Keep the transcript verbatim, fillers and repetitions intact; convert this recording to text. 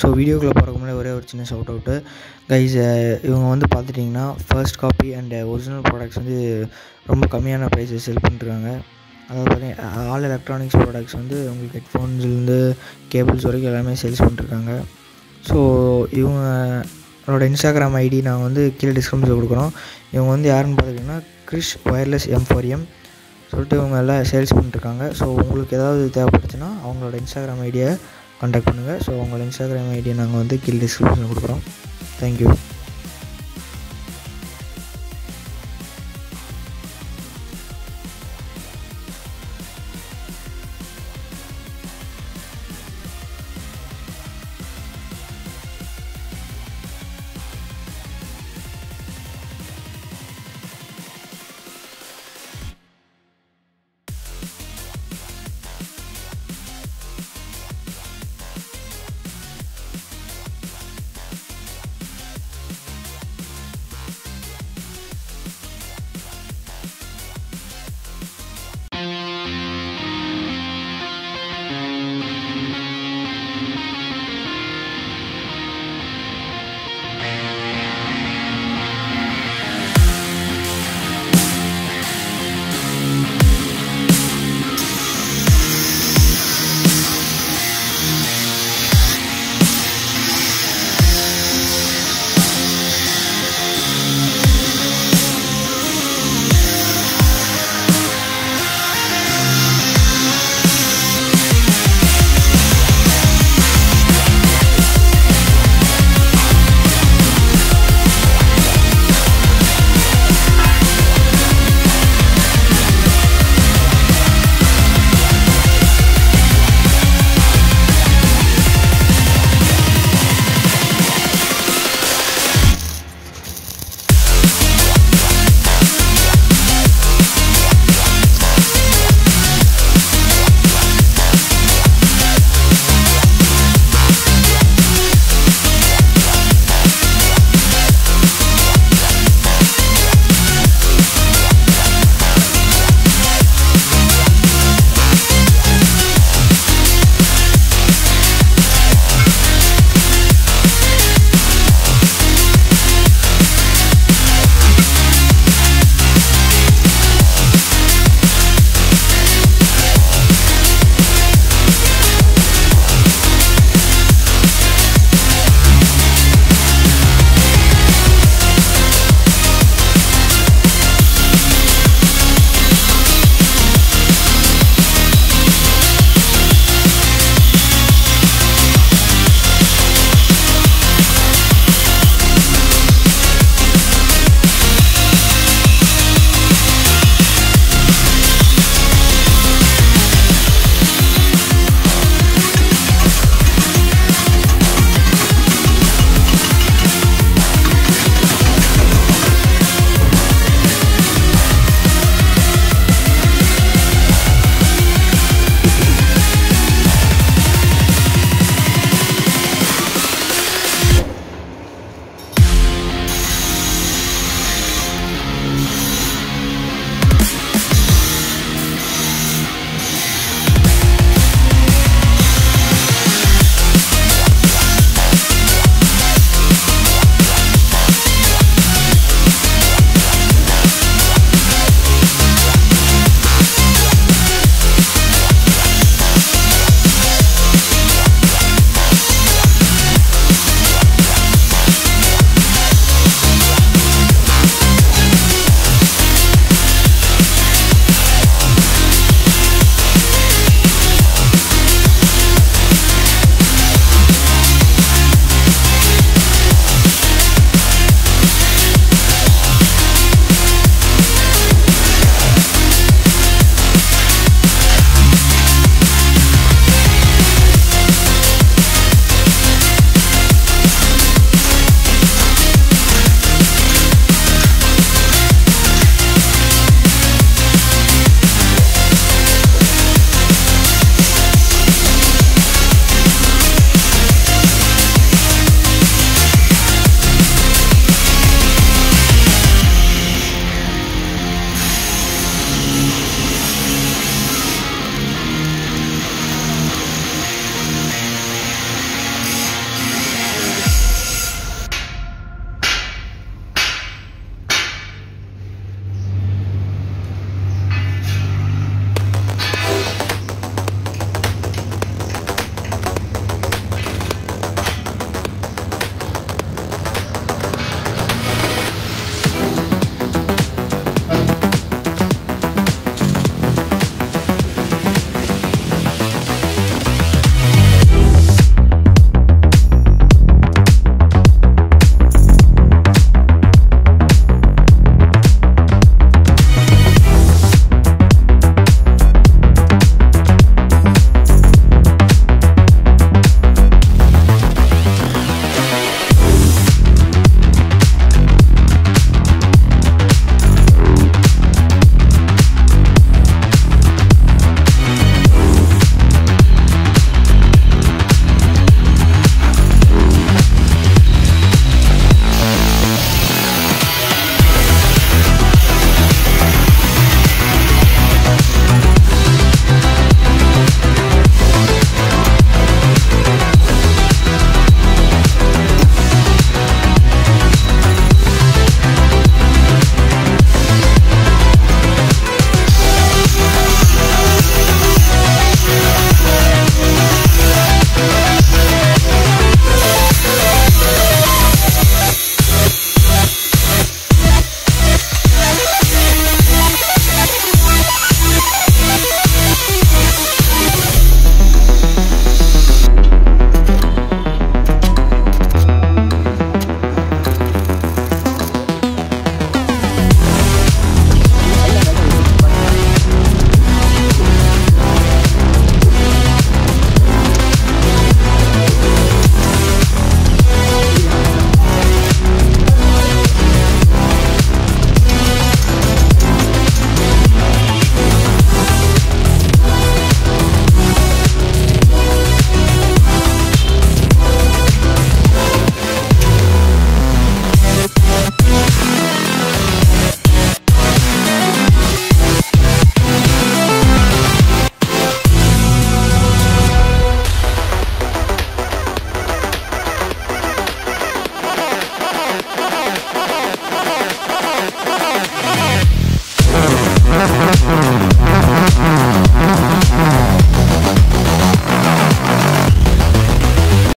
So வீடியோக்குள்ளே போகிறதுக்கு முன்னாடி ஒரே ஒரு சின்ன ஷவுட் அவுட்டு கைஸ். இவங்க வந்து பார்த்துட்டிங்கன்னா first copy and original products வந்து ரொம்ப கம்மியான ப்ரைஸஸ் செல் பண்ணிட்டுருக்காங்க. அதாவது பார்த்தீங்கன்னா ஆல் எலக்ட்ரானிக்ஸ் ப்ராடக்ட்ஸ் வந்து உங்களுக்கு ஹெட்ஃபோன்ஸ்லேருந்து கேபிள்ஸ் வரைக்கும் எல்லாமே சேல்ஸ் பண்ணிட்டுருக்காங்க. ஸோ இவங்களோட இன்ஸ்டாகிராம் ஐடி நாங்கள் வந்து கீழே டிஸ்கிரிப்ஷனில் கொடுக்குறோம். இவங்க வந்து யாருன்னு பார்த்துட்டிங்கன்னா Krish wireless M four M சொல்லிட்டு இவங்க எல்லாம் சேல்ஸ் பண்ணிட்டுருக்காங்க. ஸோ உங்களுக்கு ஏதாவது தேவைப்பட்டுச்சுன்னா அவங்களோட இன்ஸ்டாகிராம் ஐடியை கான்டாக்ட் பண்ணுங்கள். ஸோ அவங்களோட இன்ஸ்டாகிராம் ஐடியை நாங்கள் வந்து கீழே டிஸ்கிரிப்ஷனில் கொடுக்குறோம். தேங்க்யூ.